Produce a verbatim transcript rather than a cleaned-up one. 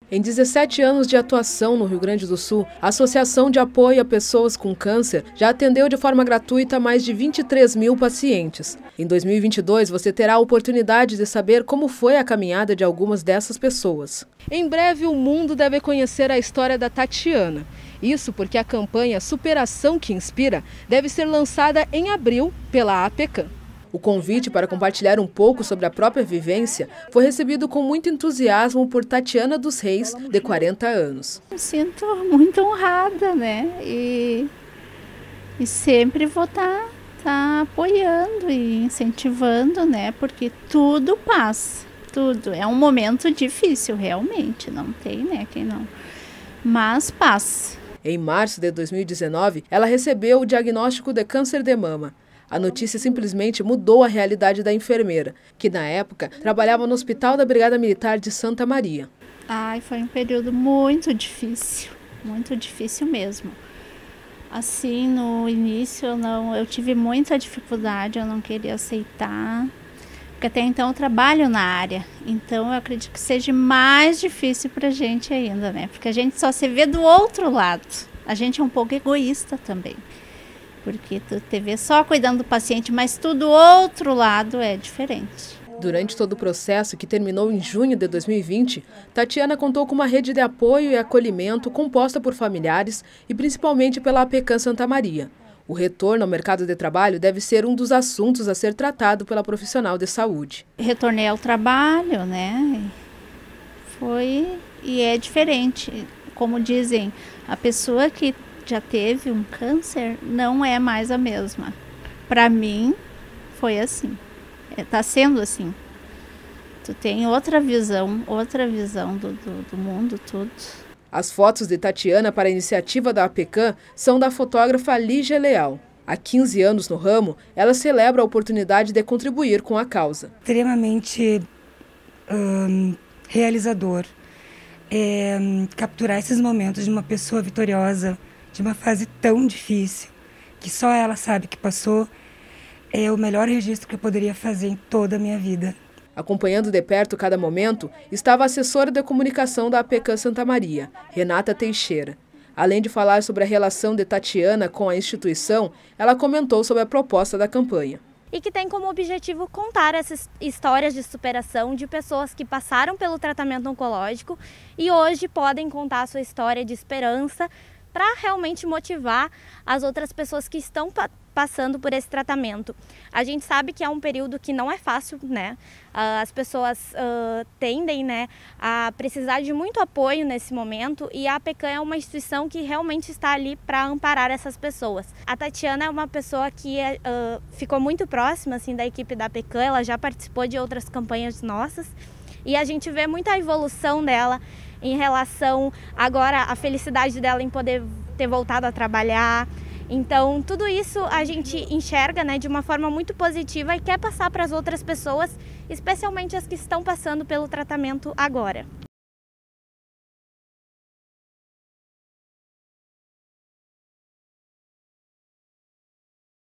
Em dezessete anos de atuação no Rio Grande do Sul, a Associação de Apoio a Pessoas com Câncer já atendeu de forma gratuita mais de vinte e três mil pacientes. Em dois mil e vinte e dois, você terá a oportunidade de saber como foi a caminhada de algumas dessas pessoas. Em breve, o mundo deve conhecer a história da Tatiana. Isso porque a campanha Superação que Inspira deve ser lançada em abril pela APECAM. O convite para compartilhar um pouco sobre a própria vivência foi recebido com muito entusiasmo por Tatiana dos Reis, de quarenta anos. Me sinto muito honrada, né? E, e sempre vou estar tá, tá apoiando e incentivando, né? Porque tudo passa, tudo. É um momento difícil, realmente, não tem, né? Quem não. Mas passa. Em março de dois mil e dezenove, ela recebeu o diagnóstico de câncer de mama. A notícia simplesmente mudou a realidade da enfermeira, que na época trabalhava no Hospital da Brigada Militar de Santa Maria. Ai, foi um período muito difícil, muito difícil mesmo. Assim, no início eu, não, eu tive muita dificuldade, eu não queria aceitar, porque até então eu trabalho na área, então eu acredito que seja mais difícil para a gente ainda, né? Porque a gente só se vê do outro lado, a gente é um pouco egoísta também. Porque tu te vê só cuidando do paciente, mas tudo do outro lado é diferente. Durante todo o processo, que terminou em junho de dois mil e vinte, Tatiana contou com uma rede de apoio e acolhimento composta por familiares e principalmente pela APECAM Santa Maria. O retorno ao mercado de trabalho deve ser um dos assuntos a ser tratado pela profissional de saúde. Retornei ao trabalho, né? Foi e é diferente. Como dizem, a pessoa que já teve um câncer, não é mais a mesma. Para mim, foi assim. Está sendo assim. Tu tem outra visão, outra visão do, do, do mundo, tudo. As fotos de Tatiana para a iniciativa da APECAM são da fotógrafa Lígia Leal. Há quinze anos no ramo, ela celebra a oportunidade de contribuir com a causa. Extremamente hum, realizador é, capturar esses momentos de uma pessoa vitoriosa, de uma fase tão difícil, que só ela sabe que passou, é o melhor registro que eu poderia fazer em toda a minha vida. Acompanhando de perto cada momento, estava a assessora de comunicação da APECAM Santa Maria, Renata Teixeira. Além de falar sobre a relação de Tatiana com a instituição, ela comentou sobre a proposta da campanha. E que tem como objetivo contar essas histórias de superação de pessoas que passaram pelo tratamento oncológico e hoje podem contar a sua história de esperança, para realmente motivar as outras pessoas que estão pa passando por esse tratamento. A gente sabe que é um período que não é fácil, né? Uh, as pessoas uh, tendem, né, a precisar de muito apoio nesse momento e a APECAM é uma instituição que realmente está ali para amparar essas pessoas. A Tatiana é uma pessoa que uh, ficou muito próxima assim, da equipe da APECAM, ela já participou de outras campanhas nossas e a gente vê muita evolução dela em relação agora à felicidade dela em poder ter voltado a trabalhar. Então, tudo isso a gente enxerga, né, de uma forma muito positiva e quer passar para as outras pessoas, especialmente as que estão passando pelo tratamento agora.